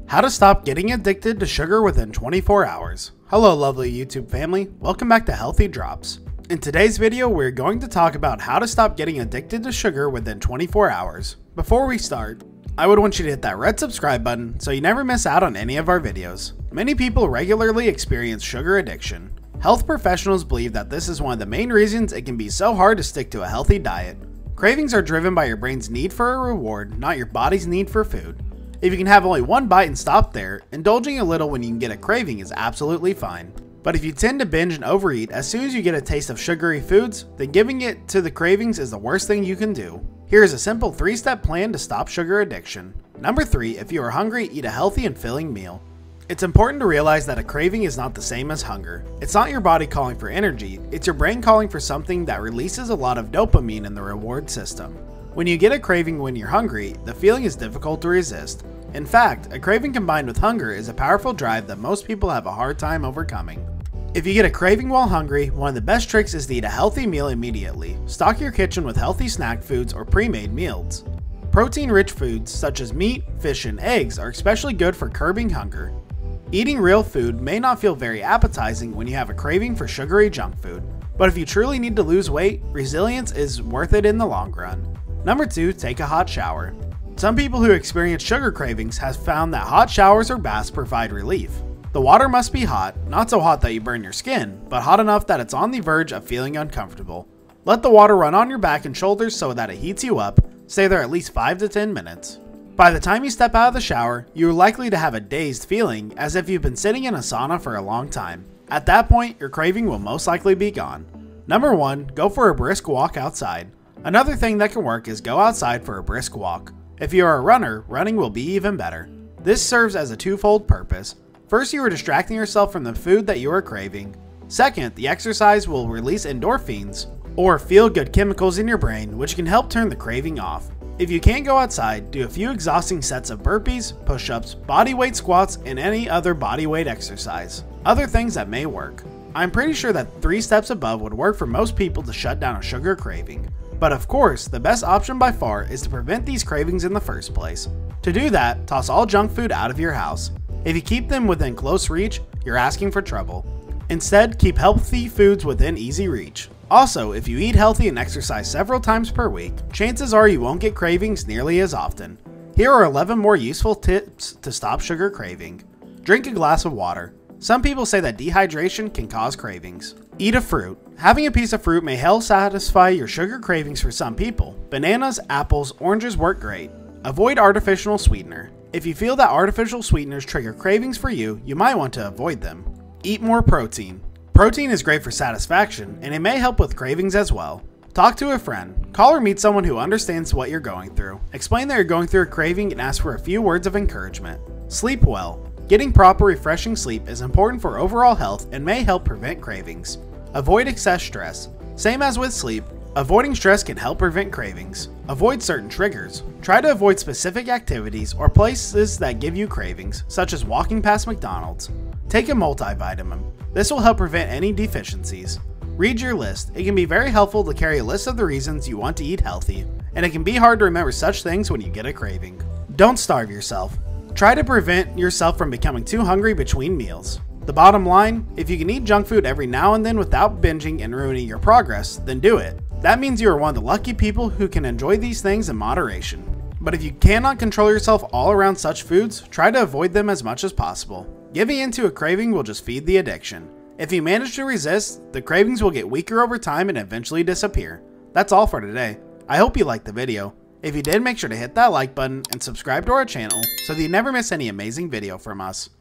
How to stop getting addicted to sugar within 24 hours. Hello lovely YouTube family, welcome back to Healthy Drops. In today's video, we're going to talk about how to stop getting addicted to sugar within 24 hours. Before we start, I would want you to hit that red subscribe button so you never miss out on any of our videos. Many people regularly experience sugar addiction. Health professionals believe that this is one of the main reasons it can be so hard to stick to a healthy diet. Cravings are driven by your brain's need for a reward, not your body's need for food. If you can have only one bite and stop there, indulging a little when you can get a craving is absolutely fine. But if you tend to binge and overeat as soon as you get a taste of sugary foods, then giving it to the cravings is the worst thing you can do. Here is a simple 3-step plan to stop sugar addiction. Number 3, if you are hungry, eat a healthy and filling meal. It's important to realize that a craving is not the same as hunger. It's not your body calling for energy, it's your brain calling for something that releases a lot of dopamine in the reward system. When you get a craving when you're hungry, the feeling is difficult to resist. In fact, a craving combined with hunger is a powerful drive that most people have a hard time overcoming. If you get a craving while hungry, one of the best tricks is to eat a healthy meal immediately. Stock your kitchen with healthy snack foods or pre-made meals. Protein-rich foods such as meat, fish, and eggs are especially good for curbing hunger. Eating real food may not feel very appetizing when you have a craving for sugary junk food, but if you truly need to lose weight, resilience is worth it in the long run. Number 2, take a hot shower. Some people who experience sugar cravings have found that hot showers or baths provide relief. The water must be hot, not so hot that you burn your skin, but hot enough that it's on the verge of feeling uncomfortable. Let the water run on your back and shoulders so that it heats you up. Stay there at least 5 to 10 minutes. By the time you step out of the shower, you are likely to have a dazed feeling as if you've been sitting in a sauna for a long time. At that point, your craving will most likely be gone. Number 1, go for a brisk walk outside. Another thing that can work is go outside for a brisk walk. If you are a runner, running will be even better. This serves as a twofold purpose. First, you are distracting yourself from the food that you are craving. Second, the exercise will release endorphins, or feel-good chemicals in your brain, which can help turn the craving off. If you can't go outside, do a few exhausting sets of burpees, push-ups, body weight squats, and any other body weight exercise. Other things that may work. I'm pretty sure that 3 steps above would work for most people to shut down a sugar craving. But of course, the best option by far is to prevent these cravings in the first place. To do that, toss all junk food out of your house. If you keep them within close reach, you're asking for trouble. Instead, keep healthy foods within easy reach. Also, if you eat healthy and exercise several times per week, chances are you won't get cravings nearly as often. Here are 11 more useful tips to stop sugar craving. Drink a glass of water. Some people say that dehydration can cause cravings. Eat a fruit. Having a piece of fruit may help satisfy your sugar cravings for some people. Bananas, apples, oranges work great. Avoid artificial sweetener. If you feel that artificial sweeteners trigger cravings for you, you might want to avoid them. Eat more protein. Protein is great for satisfaction, and it may help with cravings as well. Talk to a friend. Call or meet someone who understands what you're going through. Explain that you're going through a craving and ask for a few words of encouragement. Sleep well. Getting proper refreshing sleep is important for overall health and may help prevent cravings. Avoid excess stress. Same as with sleep, avoiding stress can help prevent cravings. Avoid certain triggers. Try to avoid specific activities or places that give you cravings, such as walking past McDonald's. Take a multivitamin. This will help prevent any deficiencies. Read your list. It can be very helpful to carry a list of the reasons you want to eat healthy, and it can be hard to remember such things when you get a craving. Don't starve yourself. Try to prevent yourself from becoming too hungry between meals. The bottom line, if you can eat junk food every now and then without binging and ruining your progress, then do it. That means you are one of the lucky people who can enjoy these things in moderation. But if you cannot control yourself all around such foods, try to avoid them as much as possible. Giving in to a craving will just feed the addiction. If you manage to resist, the cravings will get weaker over time and eventually disappear. That's all for today. I hope you liked the video. If you did, make sure to hit that like button and subscribe to our channel so that you never miss any amazing video from us.